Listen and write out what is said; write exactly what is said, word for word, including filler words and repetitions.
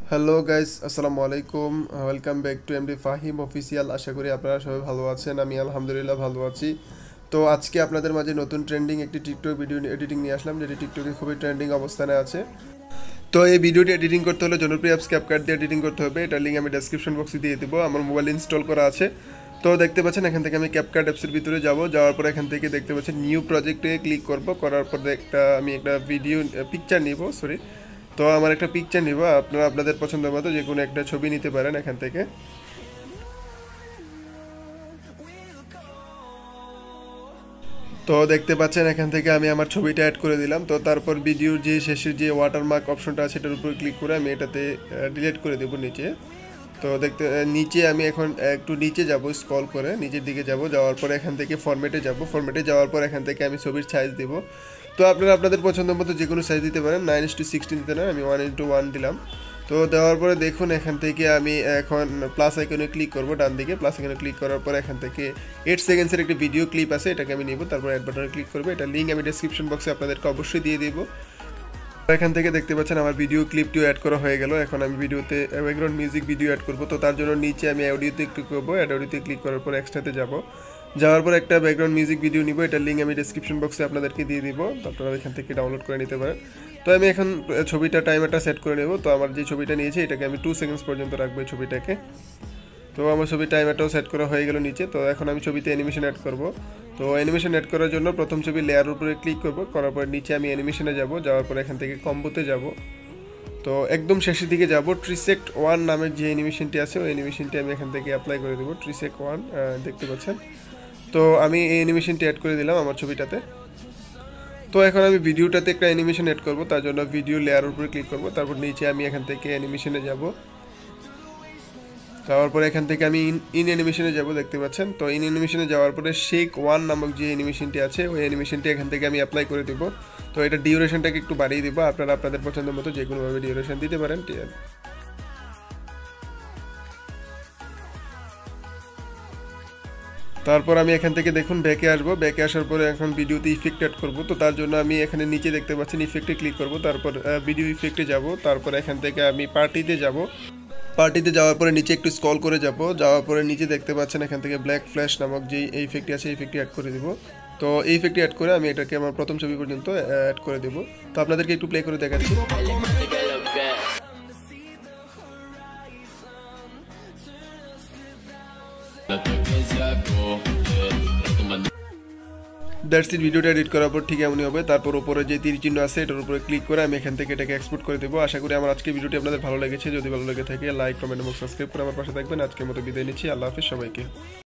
Hello guys, আসসালামু আলাইকুম। Welcome back to MD Fahim official. আশা করি আপনারা সবাই ভালো আছেন। আমি আলহামদুলিল্লাহ ভালো আছি। তো আজকে আপনাদের মাঝে নতুন ট্রেন্ডিং একটি টিকটক ভিডিও এডিটিং নিয়ে আসলাম, যেটি টিকটকে খুবই ট্রেন্ডিং অবস্থানে আছে। তো এই ভিডিওটি এডিটিং করতে হলে জনপ্রিয় অ্যাপস ক্যাপকাট দিয়ে এডিটিং করতে হবে। এটার লিঙ্ক আমি ডেসক্রিপশন বক্সে দিয়ে দেবো। আমার মোবাইল ইনস্টল করা আছে। তো দেখতে পাচ্ছেন এখান থেকে আমি ক্যাপকাট অ্যাপসের ভিতরে যাব। যাওয়ার পর এখান থেকে দেখতে পাচ্ছেন নিউ প্রজেক্টে ক্লিক করব। করার পর একটা আমি একটা ভিডিও পিকচার নিব, সরি। তো আমার একটা পিকচার নিব, আপনারা আপনাদের পছন্দ মতো যে কোনো একটা ছবি নিতে পারেন এখান থেকে। তো দেখতে পাচ্ছেন এখান থেকে আমি আমার ছবিটা অ্যাড করে দিলাম। তো তারপর ভিডিওর যে শেষের যে ওয়াটারমার্ক অপশনটা আছে সেটার উপর ক্লিক করে আমি এটাতে ডিলিট করে দেবো নিচে। তো দেখতে নিচে আমি এখন একটু নিচে যাব, স্ক্রল করে নিচের দিকে যাব। যাওয়ার পর এখান থেকে ফরম্যাটে যাব। ফরম্যাটে যাওয়ার পর এখান থেকে আমি ছবির সাইজ দেব। তো আপনারা আপনাদের পছন্দ মতো যে কোনো সাইজ দিতে পারেন। নাইন ইস টু সিক্সটিন দিতে না, আমি ওয়ান ইস টু ওয়ান দিলাম। তো দেওয়ার পরে দেখুন এখান থেকে আমি এখন প্লাস আইকনে ক্লিক করব, ডান দিকে প্লাস আইকনে ক্লিক করার পর এখান থেকে এইট সেকেন্ডসের একটি ভিডিও ক্লিপ আছে, এটাকে আমি নিব। তারপর অ্যাড বাটনে ক্লিক করবো। এটা লিঙ্ক আমি ডেসক্রিপশন বক্সে আপনাদেরকে অবশ্যই দিয়ে দিব। এখান থেকে দেখতে পাচ্ছেন আমার ভিডিও ক্লিপটিও অ্যাড করা হয়ে গেল। এখন আমি ভিডিওতে ব্যাকগ্রাউন্ড মিউজিক ভিডিও অ্যাড করব। তো তার জন্য নিচে আমি অডিওতে ক্লিক করবো, অ্যাড অডিওতে ক্লিক করার পর এক্সট্রাতে যাব। যাওয়ার পর একটা ব্যাকগ্রাউন্ড মিউজিক ভিডিও নিব, এটার লিঙ্ক আমি ডেসক্রিপশন বক্সে আপনাদেরকে দিয়ে দিব। তো আপনারা এখান থেকে ডাউনলোড করে নিতে পারেন। তো আমি এখন ছবিটা টাইমারটা সেট করে নেব। তো আমার যে ছবিটা নিয়েছি এটাকে আমি টু সেকেন্ডস পর্যন্ত রাখবো এই ছবিটাকে। তো আমার ছবি টাইমারটাও সেট করা হয়ে গেল নিচে। তো এখন আমি ছবিতে অ্যানিমেশন অ্যাড করব। তো অ্যানিমেশন অ্যাড করার জন্য প্রথম ছবি লেয়ার উপরে ক্লিক করব, করার পর নিচে আমি অ্যানিমেশনে যাব। যাওয়ার পর এখান থেকে কম্বোতে যাব। তো একদম শেষের দিকে যাব, ট্রিসেক্ট ওয়ান নামের যে অ্যানিমেশনটি আছে ওই অ্যানিমেশনটি আমি এখান থেকে অ্যাপ্লাই করে দেবো। ট্রিসেক্ট ওয়ান দেখতে পাচ্ছেন। তো আমি এই অ্যানিমেশনটি অ্যাড করে দিলাম আমার ছবিটাতে। তো এখন আমি ভিডিওটাতে একটা অ্যানিমেশন অ্যাড করব, তার জন্য ভিডিও লেয়ার উপরে ক্লিক করব। তারপর নিচে আমি এখান থেকে অ্যানিমেশনে যাব। যাওয়ার পরে এখান থেকে আমি ইন ইন অ্যানিমেশনে যাব, দেখতে পাচ্ছেন। তো ইন অ্যানিমেশনে যাওয়ার পরে শেক ওয়ান নামক যে অ্যানিমেশনটি আছে ওই অ্যানিমেশনটি এখান থেকে আমি অ্যাপ্লাই করে দেবো। তো এটা ডিউরেশনটাকে একটু বাড়িয়ে দেবো, আপনারা আপনাদের পছন্দ মতো যে কোনোভাবে ডিউরেশন দিতে পারেন। তারপর আমি এখান থেকে দেখুন ব্যাকে আসবো। ব্যাকে আসার পরে এখন ভিডিওতে ইফেক্ট অ্যাড করবো। তো তার জন্য আমি এখানে নিচে দেখতে পাচ্ছেন ইফেক্টে ক্লিক করব। তারপর ভিডিও ইফেক্টে যাব। তারপর এখান থেকে আমি পার্টিতে যাব। পার্টিতে যাওয়ার পরে নিচে একটু স্ক্রল করে যাব। যাওয়ার পরে নিচে দেখতে পাচ্ছেন এখান থেকে ব্ল্যাক ফ্ল্যাশ নামক যে এই ইফেক্টটি আছে এই ইফেক্টটি অ্যাড করে দিব। তো এই ইফেক্টটি অ্যাড করে আমি এটাকে আমার প্রথম ছবি পর্যন্ত অ্যাড করে দেবো। তো আপনাদেরকে একটু প্লে করে দেখাচ্ছি। That's it. ভিডিওটা এডিট করার পর ঠিক এমনই হবে। তারপর উপরে যে তীর চিহ্ন আছে এটার উপরে ক্লিক করে আমি এখান থেকে এটাকে এক্সপোর্ট করে দেবো। আশা করি আমার আজকে ভিডিওটি আপনাদের ভালো লেগেছে। যদি ভালো লেগে থাকে লাইক, কমেন্ট এবং সাবস্ক্রাইব করে আমার পাশে থাকবেন। আজকের মতো বিদায় নিচ্ছি। আল্লাহ হাফিজ সবাইকে।